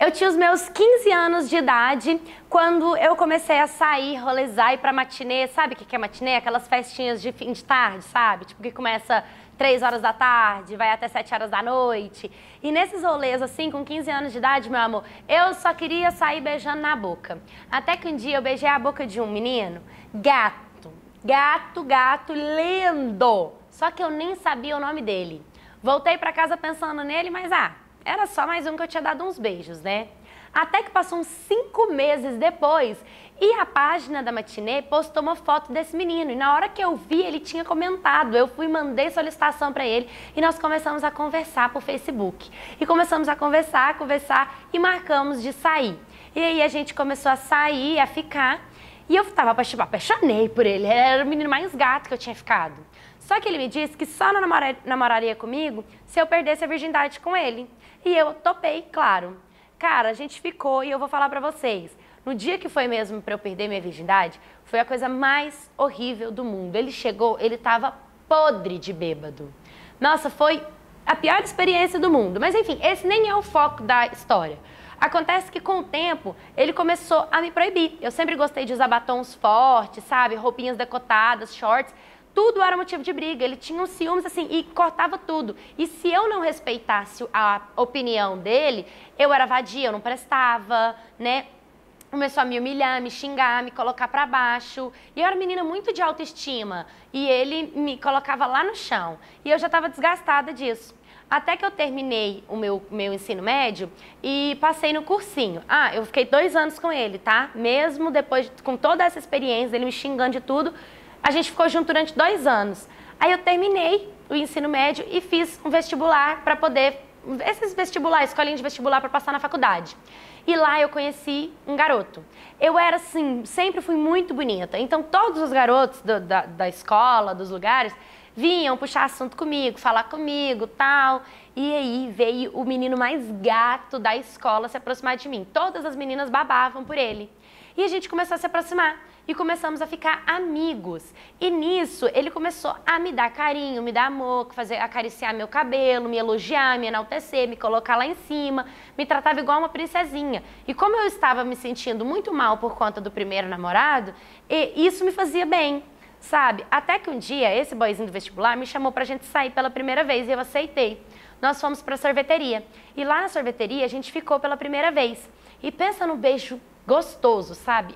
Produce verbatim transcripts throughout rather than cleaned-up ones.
Eu tinha os meus quinze anos de idade quando eu comecei a sair, rolezar, ir pra matinê. Sabe o que é matinê? Aquelas festinhas de fim de tarde, sabe? Tipo, que começa três horas da tarde, vai até sete horas da noite. E nesses rolês, assim, com quinze anos de idade, meu amor, eu só queria sair beijando na boca. Até que um dia eu beijei a boca de um menino, gato, gato, gato, lindo. Só que eu nem sabia o nome dele. Voltei pra casa pensando nele, mas ah, era só mais um que eu tinha dado uns beijos, né? Até que passou uns cinco meses depois e a página da matinê postou uma foto desse menino. E na hora que eu vi, ele tinha comentado. Eu fui, mandei solicitação pra ele e nós começamos a conversar por Facebook. E começamos a conversar, conversar e marcamos de sair. E aí a gente começou a sair, a ficar. E eu tava apaixonei por ele. Ele era o menino mais gato que eu tinha ficado. Só que ele me disse que só não namora, namoraria comigo se eu perdesse a virgindade com ele. E eu topei, claro. Cara, a gente ficou e eu vou falar pra vocês. No dia que foi mesmo pra eu perder minha virgindade, foi a coisa mais horrível do mundo. Ele chegou, ele tava podre de bêbado. Nossa, foi a pior experiência do mundo. Mas enfim, esse nem é o foco da história. Acontece que com o tempo, ele começou a me proibir. Eu sempre gostei de usar batons fortes, sabe? Roupinhas decotadas, shorts. Tudo era motivo de briga, ele tinha uns ciúmes assim e cortava tudo. E se eu não respeitasse a opinião dele, eu era vadia, eu não prestava, né? Começou a me humilhar, me xingar, me colocar pra baixo. E eu era menina muito de autoestima e ele me colocava lá no chão. E eu já estava desgastada disso. Até que eu terminei o meu, meu ensino médio e passei no cursinho. Ah, eu fiquei dois anos com ele, tá? Mesmo depois, com toda essa experiência, ele me xingando de tudo, a gente ficou junto durante dois anos. Aí eu terminei o ensino médio e fiz um vestibular para poder... Esses vestibulares, escolinha de vestibular para passar na faculdade. E lá eu conheci um garoto. Eu era assim, sempre fui muito bonita. Então todos os garotos do, da, da escola, dos lugares, vinham puxar assunto comigo, falar comigo, tal. E aí veio o menino mais gato da escola se aproximar de mim. Todas as meninas babavam por ele. E a gente começou a se aproximar. E começamos a ficar amigos. E nisso, ele começou a me dar carinho, me dar amor, fazer, acariciar meu cabelo, me elogiar, me enaltecer, me colocar lá em cima, me tratava igual uma princesinha. E como eu estava me sentindo muito mal por conta do primeiro namorado, isso me fazia bem, sabe? Até que um dia, esse boyzinho do vestibular me chamou pra gente sair pela primeira vez e eu aceitei. Nós fomos pra sorveteria. E lá na sorveteria, a gente ficou pela primeira vez. E pensa no beijo gostoso, sabe?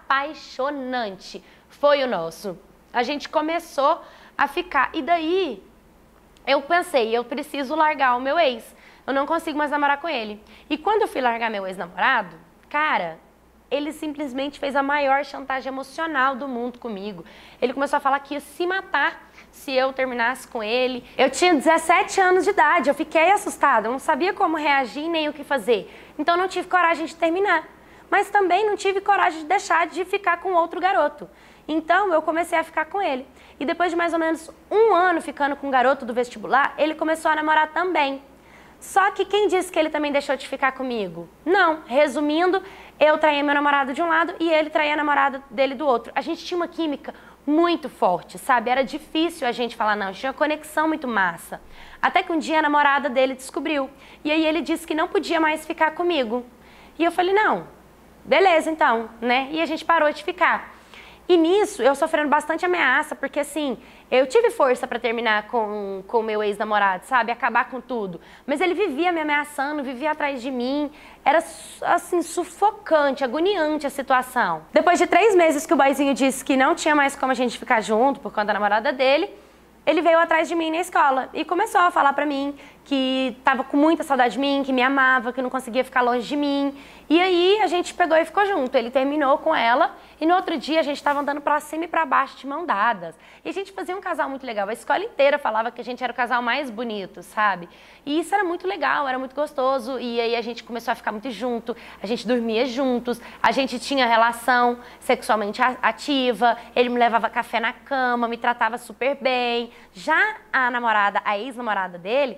Apaixonante foi o nosso. A gente começou a ficar. E daí, eu pensei, eu preciso largar o meu ex. Eu não consigo mais namorar com ele. E quando eu fui largar meu ex-namorado, cara, ele simplesmente fez a maior chantagem emocional do mundo comigo. Ele começou a falar que ia se matar se eu terminasse com ele. Eu tinha dezessete anos de idade, eu fiquei assustada. Eu não sabia como reagir nem o que fazer. Então, eu não tive coragem de terminar. Mas também não tive coragem de deixar de ficar com outro garoto. Então, eu comecei a ficar com ele. E depois de mais ou menos um ano ficando com o garoto do vestibular, ele começou a namorar também. Só que quem disse que ele também deixou de ficar comigo? Não. Resumindo, eu traía meu namorado de um lado e ele traía a namorada dele do outro. A gente tinha uma química muito forte, sabe? Era difícil a gente falar não, a gente tinha uma conexão muito massa. Até que um dia a namorada dele descobriu. E aí ele disse que não podia mais ficar comigo. E eu falei, não. Beleza, então, né? E a gente parou de ficar. E nisso, eu sofrendo bastante ameaça, porque assim, eu tive força pra terminar com o meu ex-namorado, sabe? Acabar com tudo. Mas ele vivia me ameaçando, vivia atrás de mim. Era, assim, sufocante, agoniante a situação. Depois de três meses que o boyzinho disse que não tinha mais como a gente ficar junto por conta da namorada dele, ele veio atrás de mim na escola e começou a falar pra mim que tava com muita saudade de mim, que me amava, que não conseguia ficar longe de mim. E aí a gente pegou e ficou junto. Ele terminou com ela e no outro dia a gente tava andando pra cima e pra baixo de mão dadas. E a gente fazia um casal muito legal. A escola inteira falava que a gente era o casal mais bonito, sabe? E isso era muito legal, era muito gostoso. E aí a gente começou a ficar muito junto, a gente dormia juntos, a gente tinha relação sexualmente ativa, ele me levava café na cama, me tratava super bem. Já a namorada, a ex-namorada dele, ela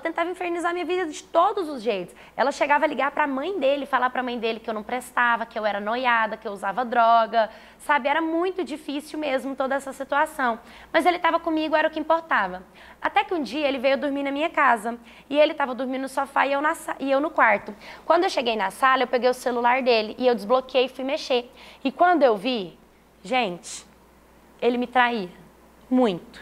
tentava infernizar minha vida de todos os jeitos. Ela chegava a ligar pra mãe dele, falar pra mãe dele que eu não prestava, que eu era noiada, que eu usava droga, sabe? Era muito difícil mesmo toda essa situação. Mas ele estava comigo, era o que importava. Até que um dia ele veio dormir na minha casa. E ele estava dormindo no sofá e eu, na, e eu no quarto. Quando eu cheguei na sala, eu peguei o celular dele e eu desbloqueei e fui mexer. E quando eu vi, gente, ele me traía. Muito.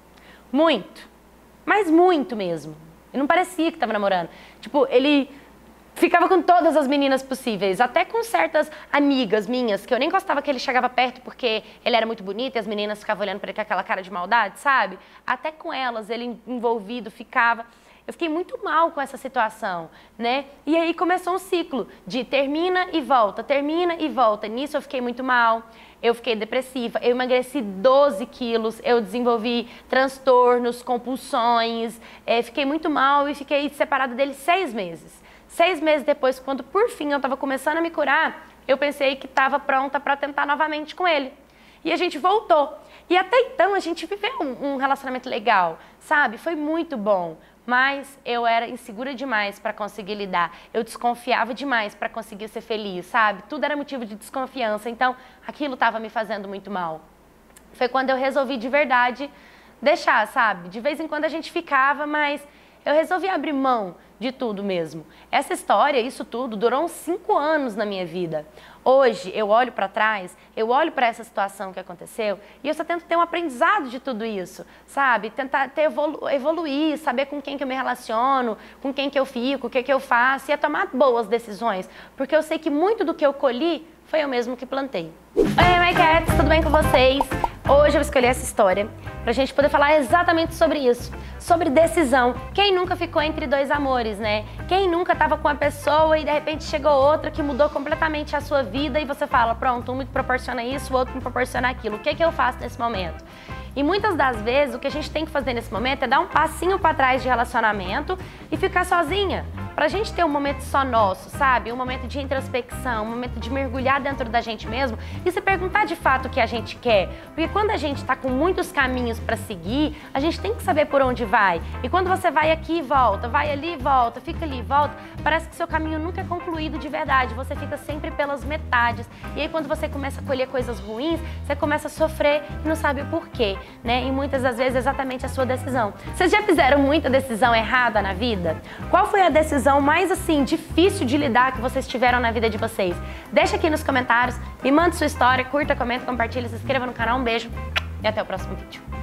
Muito. Mas muito mesmo. E não parecia que estava namorando. Tipo, ele ficava com todas as meninas possíveis, até com certas amigas minhas, que eu nem gostava que ele chegava perto porque ele era muito bonito e as meninas ficavam olhando para ele com aquela cara de maldade, sabe? Até com elas, ele envolvido, ficava. Eu fiquei muito mal com essa situação, né? E aí começou um ciclo de termina e volta, termina e volta. Nisso eu fiquei muito mal, eu fiquei depressiva, eu emagreci doze quilos, eu desenvolvi transtornos, compulsões, é, fiquei muito mal e fiquei separada dele seis meses. Seis meses depois, quando por fim eu estava começando a me curar, eu pensei que estava pronta para tentar novamente com ele. E a gente voltou. E até então a gente viveu um, um relacionamento legal, sabe? Foi muito bom. Mas eu era insegura demais para conseguir lidar. Eu desconfiava demais para conseguir ser feliz, sabe? Tudo era motivo de desconfiança. Então aquilo estava me fazendo muito mal. Foi quando eu resolvi de verdade deixar, sabe? De vez em quando a gente ficava, mas eu resolvi abrir mão de tudo mesmo. Essa história, isso tudo, durou uns cinco anos na minha vida. Hoje, eu olho para trás, eu olho para essa situação que aconteceu e eu só tento ter um aprendizado de tudo isso, sabe? Tentar ter evolu evoluir, saber com quem que eu me relaciono, com quem que eu fico, o que que eu faço e é tomar boas decisões, porque eu sei que muito do que eu colhi foi eu mesmo que plantei. Oi, My Cats, tudo bem com vocês? Hoje eu escolhi essa história pra gente poder falar exatamente sobre isso, sobre decisão. Quem nunca ficou entre dois amores, né? Quem nunca tava com uma pessoa e de repente chegou outra que mudou completamente a sua vida e você fala, pronto, um me proporciona isso, o outro me proporciona aquilo. O que que eu faço nesse momento? E muitas das vezes o que a gente tem que fazer nesse momento é dar um passinho pra trás de relacionamento e ficar sozinha. Pra gente ter um momento só nosso, sabe? Um momento de introspecção, um momento de mergulhar dentro da gente mesmo e se perguntar de fato o que a gente quer. Porque quando a gente tá com muitos caminhos pra seguir, a gente tem que saber por onde vai. E quando você vai aqui e volta, vai ali e volta, fica ali e volta, parece que seu caminho nunca é concluído de verdade. Você fica sempre pelas metades. E aí quando você começa a colher coisas ruins, você começa a sofrer e não sabe o porquê, né? E muitas das vezes é exatamente a sua decisão. Vocês já fizeram muita decisão errada na vida? Qual foi a decisão mais assim difícil de lidar que vocês tiveram na vida de vocês? Deixa aqui nos comentários, me manda sua história, curta, comenta, compartilha, se inscreva no canal, um beijo e até o próximo vídeo.